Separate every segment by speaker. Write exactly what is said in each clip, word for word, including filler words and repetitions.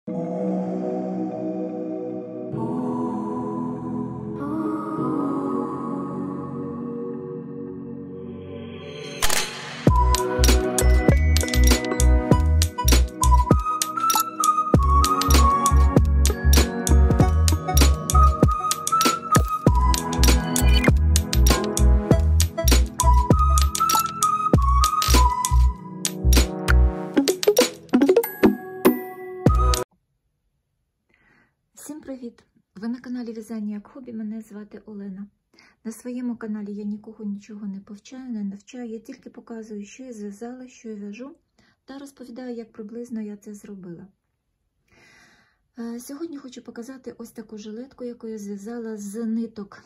Speaker 1: Всім привіт! Ви на каналі В'язання як хобі, мене звати Олена. На своєму каналі я нікого нічого не повчаю, не навчаю, я тільки показую, що я зв'язала, що я в'яжу, та розповідаю, як приблизно я це зробила. Сьогодні хочу показати ось таку жилетку, яку я зв'язала з ниток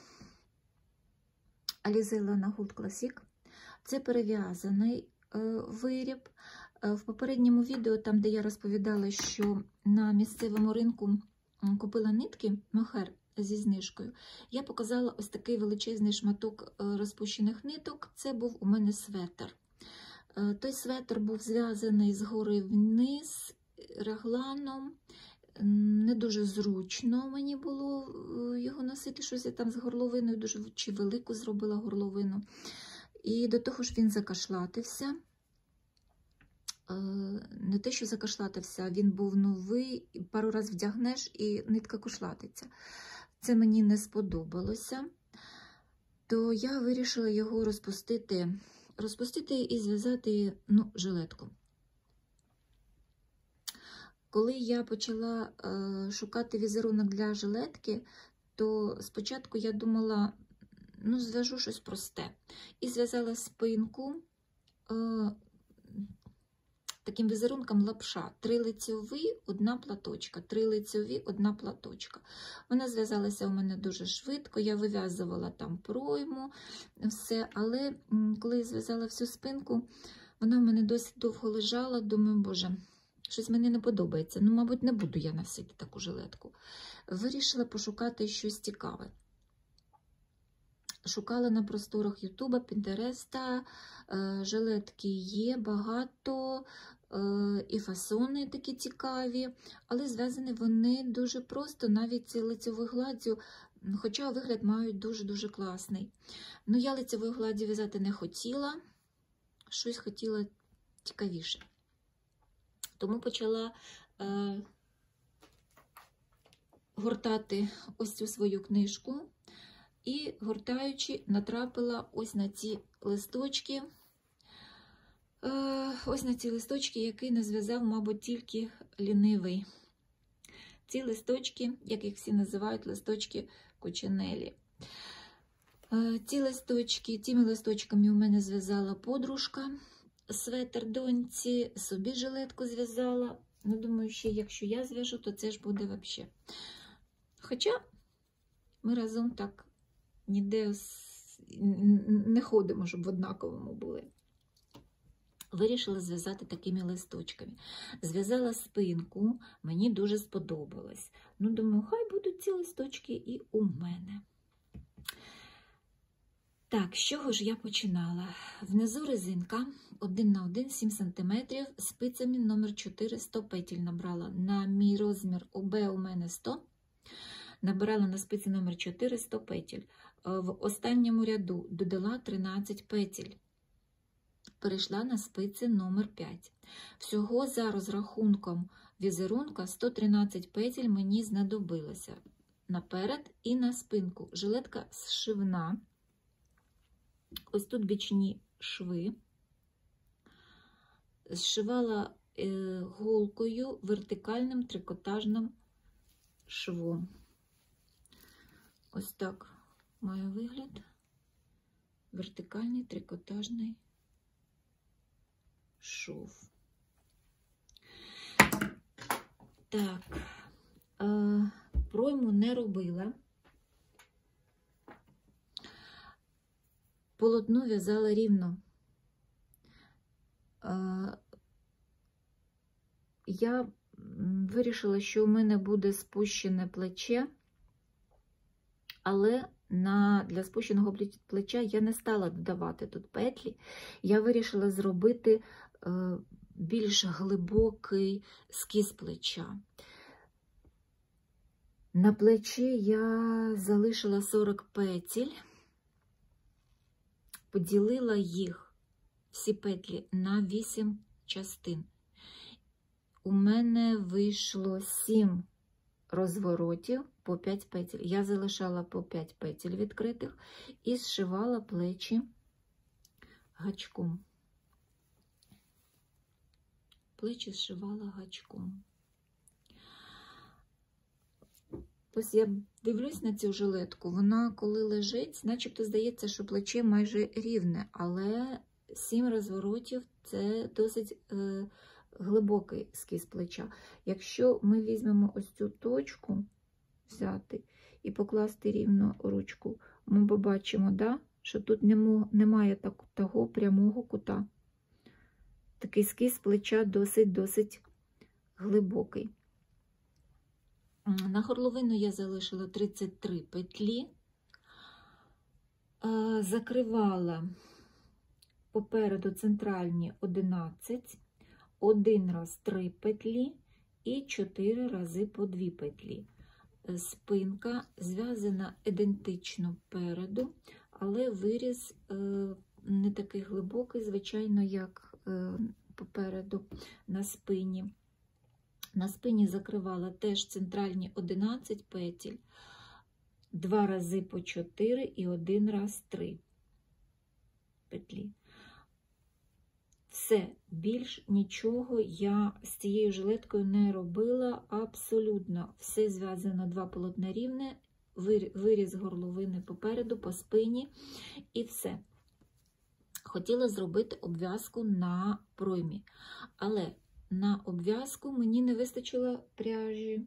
Speaker 1: Alize Lana Gold Classic. Це перев'язаний виріб. В попередньому відео, там де я розповідала, що на місцевому ринку купила нитки мохер зі знижкою, я показала ось такий величезний шматок розпущених ниток. Це був у мене светр. Той светр був зв'язаний згори вниз регланом. Не дуже зручно мені було його носити, щось я там з горловиною, дуже чи велику зробила горловину. І до того ж він закашлатився. Не те, що закашлатився, він був новий, пару разів вдягнеш і нитка кошлатиться. Це мені не сподобалося, то я вирішила його розпустити, розпустити і зв'язати ну, жилетку. Коли я почала е, шукати візерунок для жилетки, то спочатку я думала, ну, зв'яжу щось просте. І зв'язала спинку е, таким візерунком лапша. Три лицьові, одна платочка. Три лицьові, одна платочка. Вона зв'язалася у мене дуже швидко, я вив'язувала там пройму, все. Але коли я зв'язала всю спинку, вона в мене досить довго лежала. Думаю, боже, щось мені не подобається. Ну, мабуть, не буду я носити таку жилетку. Вирішила пошукати щось цікаве. Шукала на просторах Ютуба, Пінтереста, жилетки є багато, і фасони такі цікаві, але зв'язані вони дуже просто, навіть лицевою гладдю, хоча вигляд мають дуже-дуже класний. Ну, я лицевою гладдю в'язати не хотіла, щось хотіла цікавіше. Тому почала е, гортати ось цю свою книжку. І, гортаючи, натрапила ось на ці листочки, ось на ці листочки, які не зв'язав, мабуть, тільки лінивий. Ці листочки, як їх всі називають, листочки Кучинелі. Ці листочки, цими листочками у мене зв'язала подружка, светр доньці, собі жилетку зв'язала. Ну, думаю, що якщо я зв'яжу, то це ж буде взагалі. Хоча ми разом так ніде не ходимо, щоб в однаковому були. Вирішила зв'язати такими листочками. Зв'язала спинку, мені дуже сподобалось. Ну, думаю, хай будуть ці листочки і у мене. Так, з чого ж я починала? Внизу резинка один на один, сім сантиметрів, спицями номер чотири, сто петель набрала. На мій розмір ОБ у мене сто. Набирала на спиці номер чотири сто петель. В останньому ряду додала тринадцять петель. Перейшла на спиці номер п'ять. Всього за розрахунком візерунка сто тринадцять петель мені знадобилося. Наперед і на спинку. Жилетка зшивна. Ось тут бічні шви. Зшивала е, голкою вертикальним трикотажним швом. Ось так має вигляд. Вертикальний трикотажний шов. Так, е, пройму не робила. Полотно в'язала рівно. Е, я вирішила, що у мене буде спущене плече, але на, для спущеного плеча я не стала додавати тут петлі. Я вирішила зробити е, більш глибокий скіз плеча. На плечі я залишила сорок петель, поділила їх, всі петлі, на вісім частин. У мене вийшло сім розворотів по п'ять петель. Я залишала по п'ять петель відкритих і зшивала плечі гачком. Плечі зшивала гачком. Ось я дивлюсь на цю жилетку, вона коли лежить, начебто здається, що плече майже рівне, але сім розворотів – це досить е, глибокий скіз плеча. Якщо ми візьмемо ось цю точку, взяти і покласти рівно ручку, ми побачимо, да, що тут немає так, того прямого кута. Такий скіз плеча досить-досить глибокий. На горловину я залишила тридцять три петлі, закривала попереду центральні одинадцять, один раз три петлі і чотири рази по дві петлі. Спинка зв'язана ідентично переду, але виріз не такий глибокий, звичайно, як попереду на спині. На спині закривала теж центральні одинадцять петель, два рази по чотири і один раз три петлі. Все, більш нічого я з цією жилеткою не робила, абсолютно. Все зв'язано два полотна рівне, виріз горловини попереду, по спині і все. Хотіла зробити обв'язку на проймі, але на обв'язку мені не вистачило пряжі.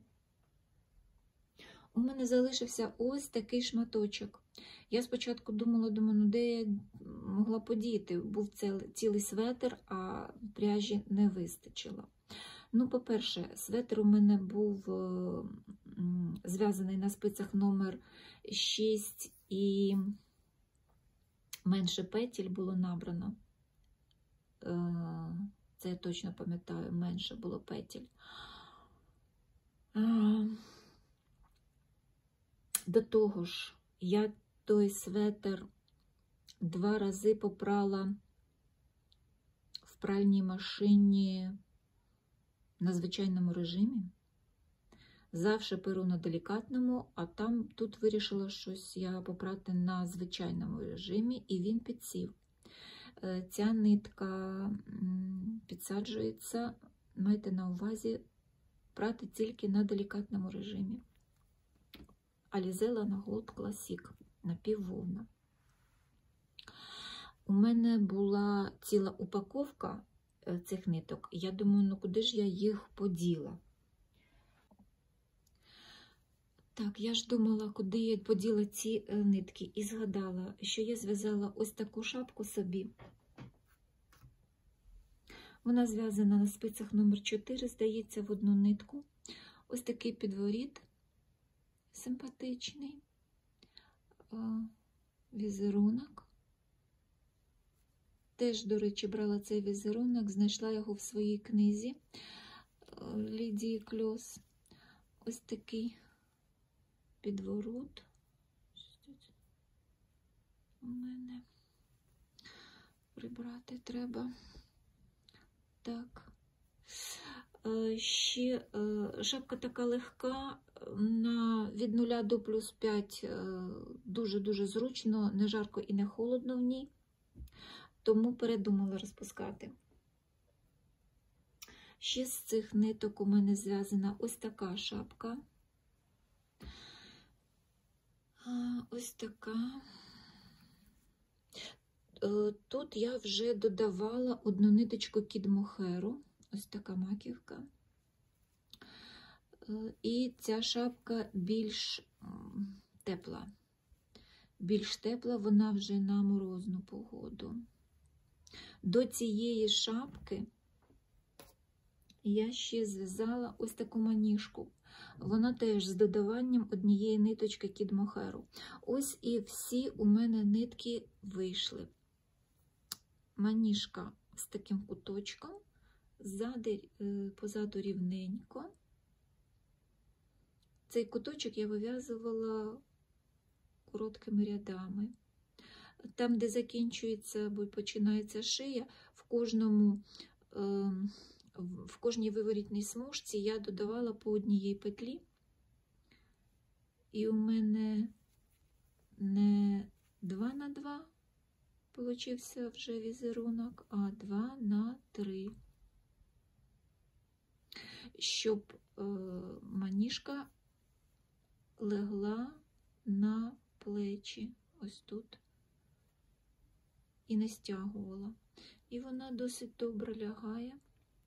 Speaker 1: У мене залишився ось такий шматочок. Я спочатку думала, думаю, ну де я могла подіяти? Був цілий светр, а пряжі не вистачило. Ну, по-перше, светр у мене був зв'язаний на спицях номер шість і менше петель було набрано. Це я точно пам'ятаю, менше було петель. До того ж, я той светр два рази попрала в пральній машині на звичайному режимі. Завжди перу на делікатному, а там тут вирішила щось я попрати на звичайному режимі, і він підсів. Ця нитка підсаджується, майте на увазі, прати тільки на делікатному режимі. Alize Lana Gold Classic, напіввовна. У мене була ціла упаковка цих ниток. Я думаю, ну куди ж я їх поділа? Так, я ж думала, куди я поділа ці нитки, і згадала, що я зв'язала ось таку шапку собі. Вона зв'язана на спицях номер чотири, здається, в одну нитку. Ось такий підворіт, симпатичний, візерунок. Теж, до речі, брала цей візерунок, знайшла його в своїй книзі Лідії Кльос. Ось такий підворот. У мене прибрати треба. Так. Ще шапка така легка, на, від нуля до плюс п'ять дуже-дуже зручно, не жарко і не холодно в ній, тому передумала розпускати. Ще з цих ниток у мене зв'язана ось така шапка. Ось така. Тут я вже додавала одну ниточку кід-мохеру, ось така маківка. І ця шапка більш тепла. Більш тепла, вона вже на морозну погоду. До цієї шапки я ще зв'язала ось таку маніжку. Вона теж з додаванням однієї ниточки кід-мохеру. Ось і всі у мене нитки вийшли. Маніжка з таким куточком, ззади, позаду рівненько. цей куточок я вив'язувала короткими рядами. Там, де закінчується або починається шия, в кожному, в кожній виворітній смужці я додавала по одній петлі. І у мене не два на два получився вже візерунок, а два на три. Щоб е, маніжка легла на плечі, ось тут, і не стягувала. І вона досить добре лягає,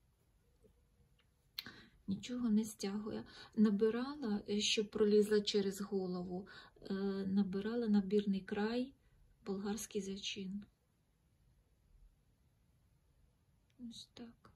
Speaker 1: нічого не стягує. Набирала, щоб пролізла через голову, е, набирала набірний край болгарський зачин. Ось так.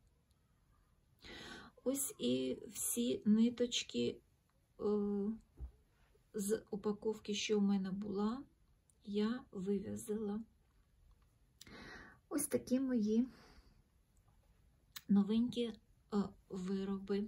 Speaker 1: Ось і всі ниточки е, з упаковки, що у мене була, я вив'язала. Ось такі мої новенькі е, вироби.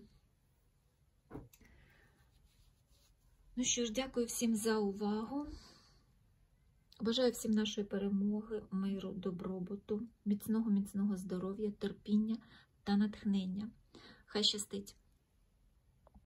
Speaker 1: Ну що ж, дякую всім за увагу. Бажаю всім нашої перемоги, миру, добробуту, міцного-міцного здоров'я, терпіння та натхнення. Хай щастить!